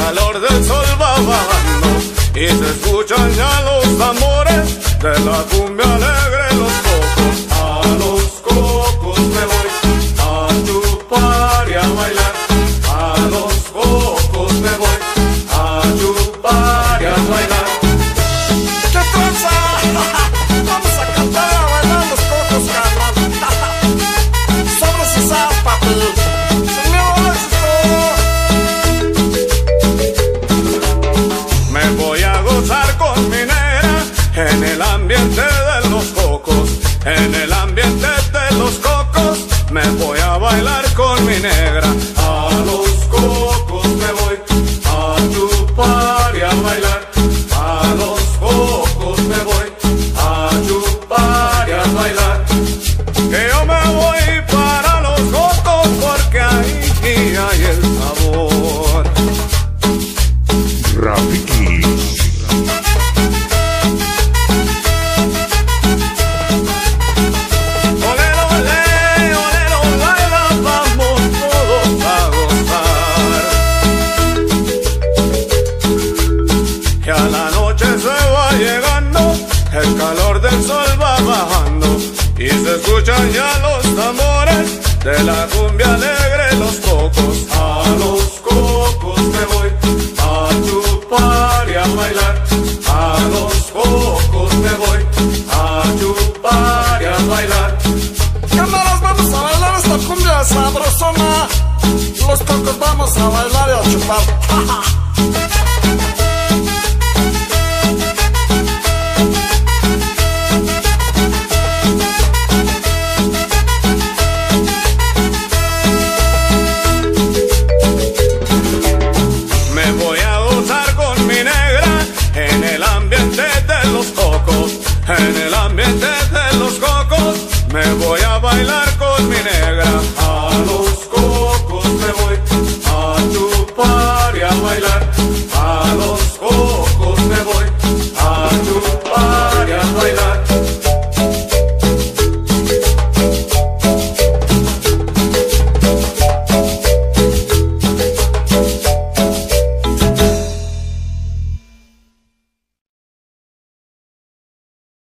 calor del sol va bajando y se escuchan ya los tambores de la cumbia alegre, los cocos. A los cocos me voy a chupar y a bailar. A los cocos me voy a chupar y a bailar. ¿Qué tranza? Vamos a cantar y a bailar los cocos, carnal. Sobres y sal, papi. Me voy a gozar con mi negra en el ambiente de los cocos. En el ambiente de los cocos me voy a bailar con mi negra. A los cocos me voy a chupar y a bailar. A los cocos me voy a chupar y a bailar. Que yo me voy para los cocos porque ahí hay el sabor. Rafiki. El calor del sol va bajando y se escuchan ya los tambores de la cumbia alegre, los cocos. A los cocos me voy a chupar y a bailar. A los cocos me voy a chupar y a bailar. Cámaras, vamos a bailar esta cumbia sabrosona. Los cocos vamos a bailar y a chupar. En el ambiente de los cocos me voy a bailar.